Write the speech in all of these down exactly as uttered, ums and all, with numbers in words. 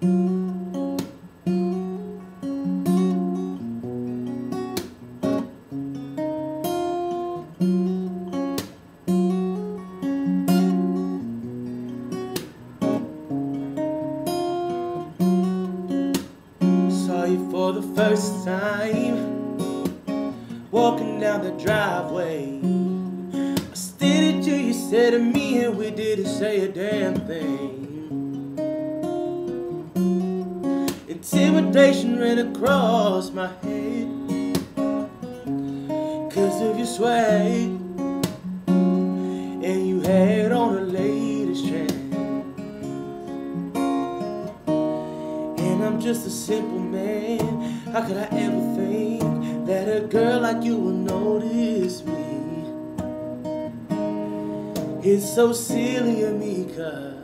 For the first time, walking down the driveway, I stared at you, you said to me, and we didn't say a damn thing. Intimidation ran across my head, cause of your swag, and you had on the latest trend. And I'm just a simple man. How could I ever think that a girl like you would notice me? It's so silly of me, cause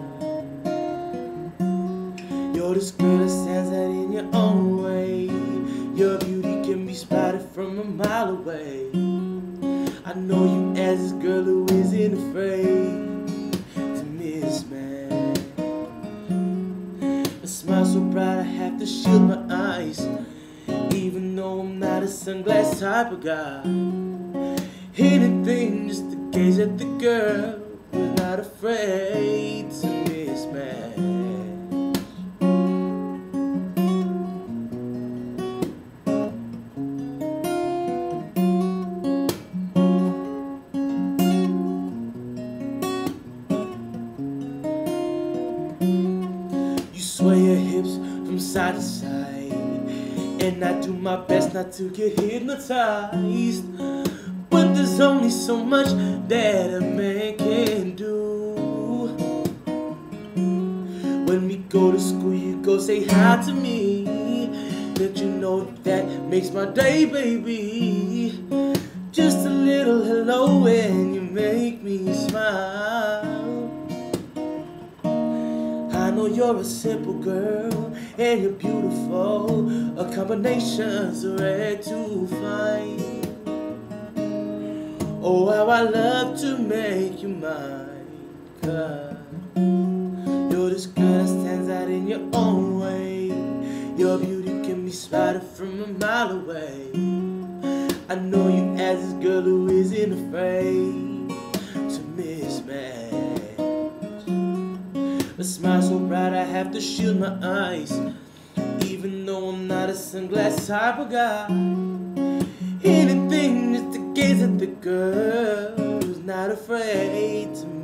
you're this girl that stands out in your own way. Your beauty can be spotted from a mile away. I know you as this girl who isn't afraid to mismatch. A smile so bright I have to shield my eyes, even though I'm not a sunglass type of guy. Anything just to gaze at the girl who's not afraid to mismatch. You sway your hips from side to side, and I do my best not to get hypnotized. But there's only so much that a man can do. When we go to school, you go say hi to me. Don't you know that makes my day, baby? Just a little hello and you make me smile. I know you're a simple girl and you're beautiful. A combination's rare to find. Oh, how I love to make you mine, cause you're this girl that stands out in your own way. Your beauty can be spotted from a mile away. I know you as this girl who isn't afraid to mismatch. A smile so bright I have to shield my eyes, even though I'm not a sunglass type of guy. Anything just to gaze at the girl who's not afraid to